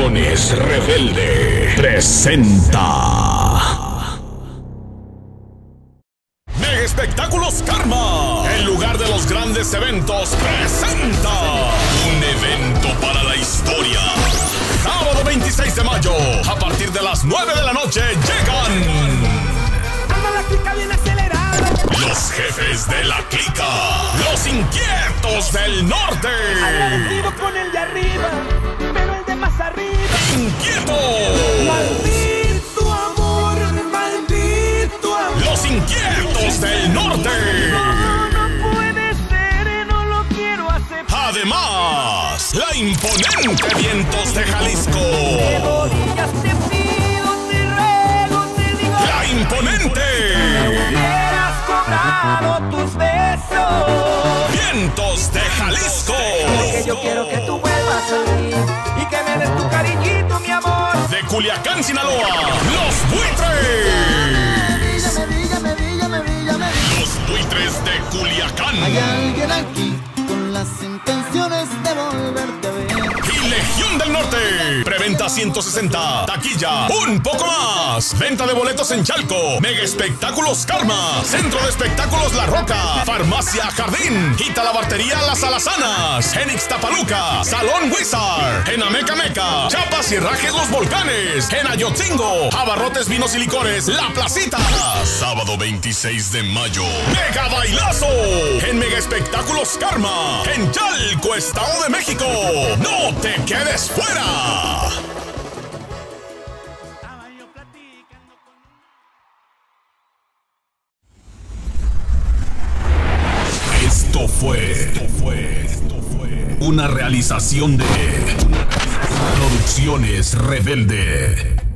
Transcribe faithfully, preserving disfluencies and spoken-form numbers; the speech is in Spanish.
Producciones Rebelde presenta Mega Espectáculos Karma. El lugar de los grandes eventos presenta un evento para la historia. Sábado veintiséis de mayo, a partir de las nueve de la noche, llegan ¡Anda la clica bien acelerada! los jefes de la clica, los inquietos del norte. Agradecido con el de arriba, pero el de más arriba. ¡Inquietos! ¡Maldito amor! ¡Maldito amor! Los inquietos del norte. No, no puede ser, no lo quiero aceptar. Además, la imponente Vientos de Jalisco. De rodillas te pido, te ruego, te digo. La imponente Hubieras cobrado tus besos. Vientos de Jalisco. Porque yo quiero que tú vuelvas a mí y que me des tu cariñito, mi amor. De Culiacán, Sinaloa, los buitres. Dígame, dígame, dígame, dígame. Los buitres de Culiacán. Hay alguien aquí con las intenciones de volverte a ver. Y Legión del Norte. Preventa ciento sesenta. Taquilla un poco más. Venta de boletos en Chalco. Mega Espectáculos Karma. Centro de Espectáculos La Roca. Farmacia Jardín. Quita la Bartería Las Alazanas. En Ixtapaluca. Salón Wizard. En Ameca Meca. Chapas y Rajes Los Volcanes. En Ayotzingo. Abarrotes Vinos y Licores La Placita. Sábado veintiséis de mayo. Mega Bailazo. En Mega Espectáculos Karma. En Chalco, Estado de México. ¡No te quedes fuera! Esto fue, esto fue, esto fue una realización de Producciones Rebelde.